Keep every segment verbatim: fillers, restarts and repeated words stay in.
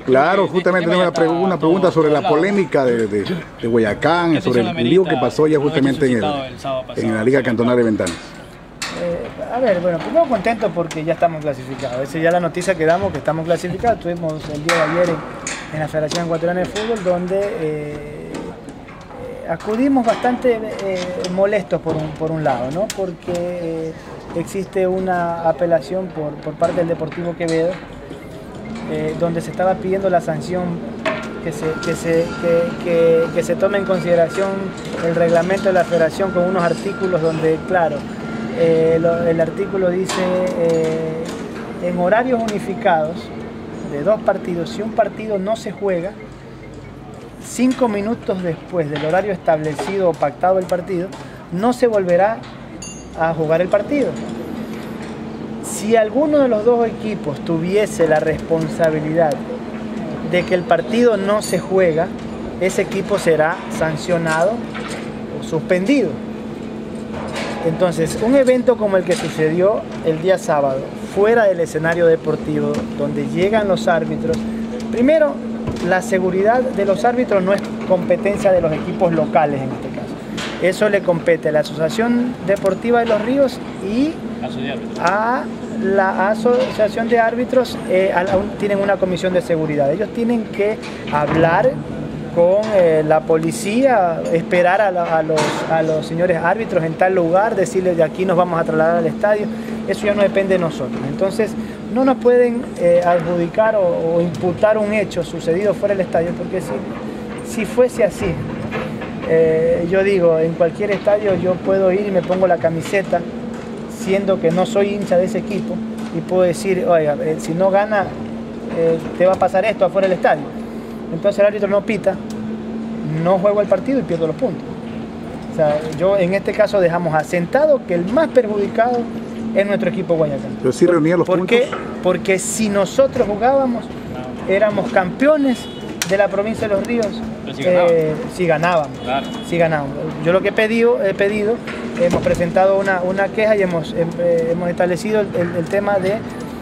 Claro, justamente tengo una, pregu una pregunta sobre la polémica de, de, de Guayacán, sobre el lío que pasó ya justamente en, el, en la Liga Cantonal de Ventanas. Eh, a ver, bueno, primero contento porque ya estamos clasificados. Esa ya la noticia que damos, que estamos clasificados. Tuvimos el día de ayer en, en la Federación Ecuatoriana de Fútbol, donde eh, eh, acudimos bastante eh, molestos por un, por un lado, ¿no? Porque eh, existe una apelación por, por parte del Deportivo Quevedo, eh, donde se estaba pidiendo la sanción que se, que, se, que, que, que se tome en consideración el reglamento de la Federación con unos artículos donde, claro, Eh, lo, el artículo dice eh, en horarios unificados de dos partidos, si un partido no se juega, cinco minutos después del horario establecido o pactado el partido, no se volverá a jugar el partido. Si alguno de los dos equipos tuviese la responsabilidad de que el partido no se juega, ese equipo será sancionado o suspendido. Entonces, un evento como el que sucedió el día sábado, fuera del escenario deportivo, donde llegan los árbitros, primero, la seguridad de los árbitros no es competencia de los equipos locales en este caso. Eso le compete a la Asociación Deportiva de Los Ríos y a la Asociación de Árbitros, eh, a la, tienen una comisión de seguridad. Ellos tienen que hablar con eh, la policía, esperar a, la, a, los, a los señores árbitros en tal lugar, decirles de aquí nos vamos a trasladar al estadio. Eso ya no depende de nosotros. Entonces no nos pueden eh, adjudicar o, o imputar un hecho sucedido fuera del estadio, porque si, si fuese así, eh, yo digo, en cualquier estadio yo puedo ir y me pongo la camiseta, siendo que no soy hincha de ese equipo, y puedo decir, oiga, eh, si no gana, eh, te va a pasar esto afuera del estadio. Entonces el árbitro no pita, no juego el partido y pierdo los puntos. O sea, yo en este caso dejamos asentado que el más perjudicado es nuestro equipo Guayacán. Pero sí reunía los ¿Por puntos. qué? Porque si nosotros jugábamos, éramos campeones de la provincia de Los Ríos, si, eh, si ganábamos. Claro. Si ganábamos. Yo lo que he pedido, he pedido hemos presentado una, una queja y hemos, eh, hemos establecido el, el, el tema de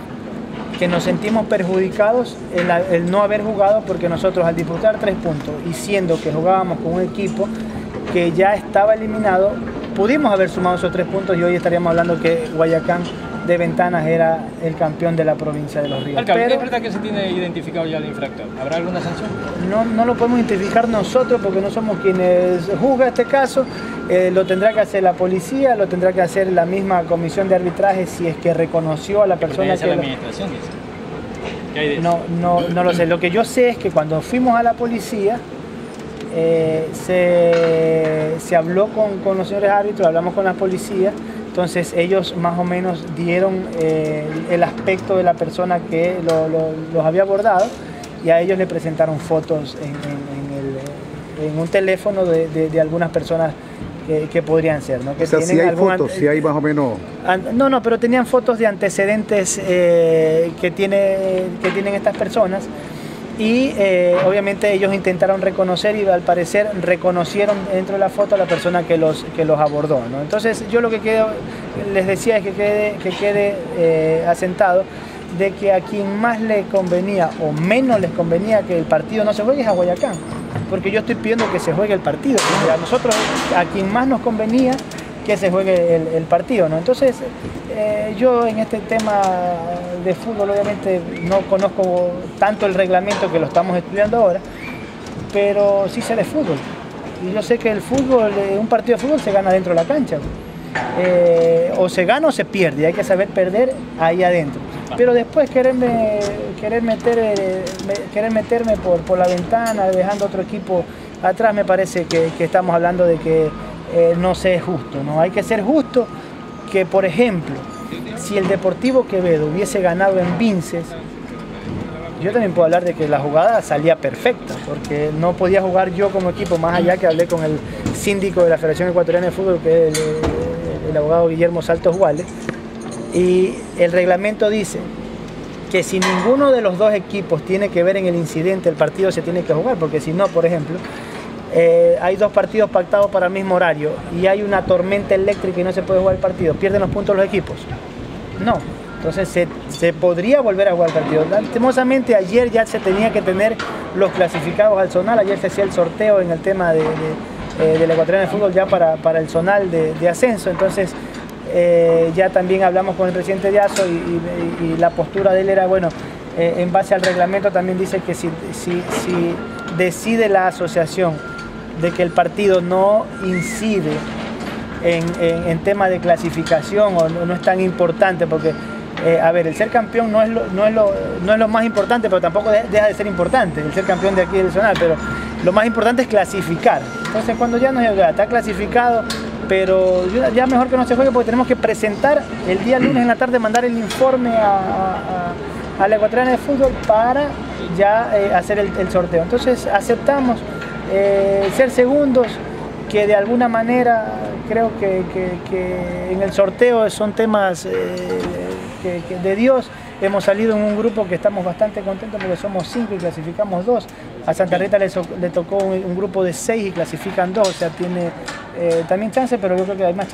que nos sentimos perjudicados el, el no haber jugado, porque nosotros al disputar tres puntos y siendo que jugábamos con un equipo que ya estaba eliminado, pudimos haber sumado esos tres puntos y hoy estaríamos hablando que Guayacán de Ventanas era el campeón de la provincia de Los Ríos. Alcalde, pero, ¿es verdad que se tiene identificado ya el infractor? ¿Habrá alguna sanción? No, no lo podemos identificar nosotros porque no somos quienes juzgan este caso. Eh, lo tendrá que hacer la policía, lo tendrá que hacer la misma comisión de arbitraje si es que reconoció a la persona que... la administración, dice. ¿Qué hay de eso? No, no, no lo sé. Lo que yo sé es que cuando fuimos a la policía, eh, se, se habló con, con los señores árbitros, hablamos con la policía. Entonces ellos más o menos dieron eh, el aspecto de la persona que lo, lo, los había abordado, y a ellos le presentaron fotos en, en, en, el, en un teléfono de, de, de algunas personas que, que podrían ser, ¿no? Que o sea, tienen si hay algún fotos, si hay más o menos... No, no, pero tenían fotos de antecedentes eh, que, tiene, que tienen estas personas. Y eh, obviamente ellos intentaron reconocer y al parecer reconocieron dentro de la foto a la persona que los, que los abordó, ¿no? Entonces yo lo que quedo, les decía es que quede, que quede eh, asentado de que a quien más le convenía o menos les convenía que el partido no se juegue es a Guayacán, porque yo estoy pidiendo que se juegue el partido, porque a nosotros, a quien más nos convenía que se juegue el, el partido, ¿no? Entonces, eh, yo en este tema de fútbol obviamente no conozco tanto el reglamento, que lo estamos estudiando ahora, pero sí sé de fútbol. Y yo sé que el fútbol, un partido de fútbol se gana dentro de la cancha. Eh, o se gana o se pierde, y hay que saber perder ahí adentro. Pero después quererme, querer, meter, eh, querer meterme por, por la ventana, dejando otro equipo atrás, me parece que, que estamos hablando de que Eh, no sé, es justo, ¿no? Hay que ser justo, que por ejemplo, si el Deportivo Quevedo hubiese ganado en Vinces, yo también puedo hablar de que la jugada salía perfecta, porque no podía jugar yo como equipo, más allá que hablé con el síndico de la Federación Ecuatoriana de Fútbol, que es el, el abogado Guillermo Saltos Guales, y el reglamento dice que si ninguno de los dos equipos tiene que ver en el incidente, el partido se tiene que jugar, porque si no, por ejemplo, Eh, hay dos partidos pactados para el mismo horario y hay una tormenta eléctrica y no se puede jugar el partido, ¿pierden los puntos los equipos? No, Entonces se, se podría volver a jugar el partido. Lastimosamente ayer ya se tenía que tener los clasificados al zonal, ayer se hacía el sorteo en el tema de, de, eh, del Ecuatoriano de Fútbol ya para, para el zonal de, de ascenso, entonces eh, ya también hablamos con el presidente de ASO y, y, y la postura de él era, bueno, eh, en base al reglamento también dice que si, si, si decide la asociación de que el partido no incide en, en, en tema de clasificación o no, no es tan importante, porque Eh, a ver, el ser campeón no es, lo, no, es lo, no es lo más importante, pero tampoco de, deja de ser importante el ser campeón de aquí del zonal, pero lo más importante es clasificar. Entonces cuando ya no llega, está clasificado, pero ya mejor que no se juegue porque tenemos que presentar el día lunes en la tarde, mandar el informe a, a, a la Ecuatoriana de Fútbol para ya eh, hacer el, el sorteo. Entonces aceptamos eh, ser segundos, que de alguna manera creo que, que, que en el sorteo son temas eh, que, que de Dios. Hemos salido en un grupo que estamos bastante contentos porque somos cinco y clasificamos dos. A Santa Rita le, so, le tocó un, un grupo de seis y clasifican dos, o sea, tiene eh, también chance, pero yo creo que hay más